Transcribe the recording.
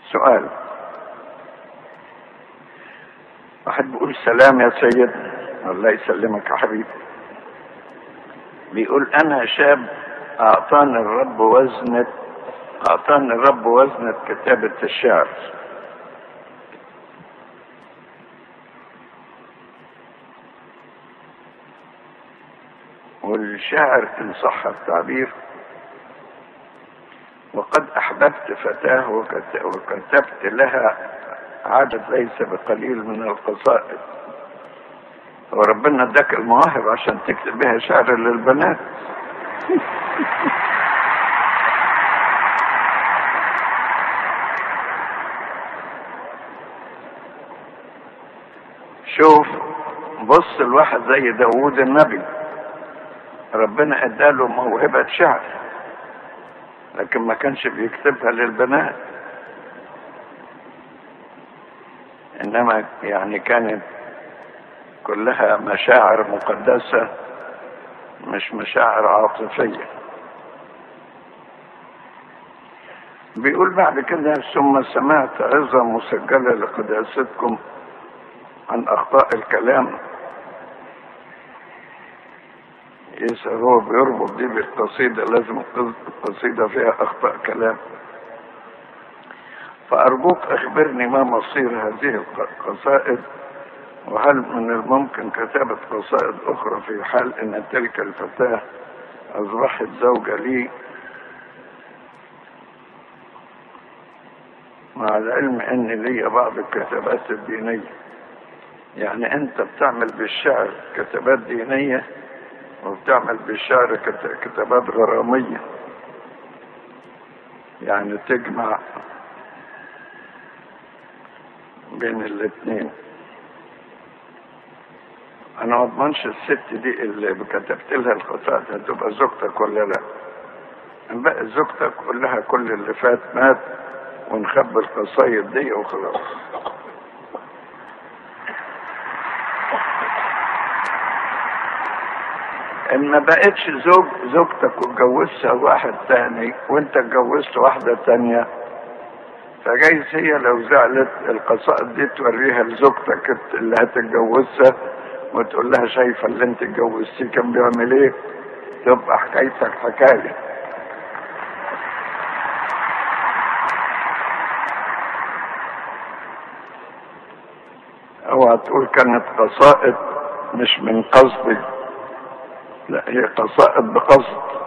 سؤال. واحد بيقول سلام يا سيدنا. الله يسلمك يا حبيبي. بيقول انا شاب اعطاني الرب وزنة كتابة الشعر، والشاعر ان صح التعبير، وقد احببت فتاة وكتبت لها عدد ليس بقليل من القصائد، وربنا اداك المواهب عشان تكتب بها شعر للبنات. شوف، بص الواحد زي داوود النبي، ربنا اداله موهبة شعر لكن ما كانش بيكتبها للبنات، انما يعني كانت كلها مشاعر مقدسة مش مشاعر عاطفية. بيقول بعد كده ثم سمعت عظة مسجلة لقداستكم عن اخطاء الكلام. يسأل هو بيربط دي بالقصيدة، لازم القصيدة فيها اخطاء كلام، فارجوك اخبرني ما مصير هذه القصائد، وهل من الممكن كتابة قصائد اخرى في حال ان تلك الفتاة اصبحت زوجة لي، مع العلم ان لي بعض الكتابات الدينية. يعني انت بتعمل بالشعر كتابات دينية وبتعمل بالشعر كتابات غرامية، يعني تجمع بين الاثنين. انا ما اضمنش الست دي اللي كتبت لها القصائد هتبقى زوجتك ولا لا. ان بقى زوجتك قول لها كل اللي فات مات ونخبي القصايد دي وخلاص. ان ما بقتش زوجتك واتجوزتها واحد تاني وانت اتجوزت واحدة تانية، فجايز هي لو زعلت القصائد دي توريها لزوجتك اللي هتتجوزها وتقول لها شايفة اللي انت اتجوزتيه كان بيعمل ايه، تبقى حكايتك حكاية. اوعى تقول كانت قصائد مش من قصدي، لا هي قصائد بقصد.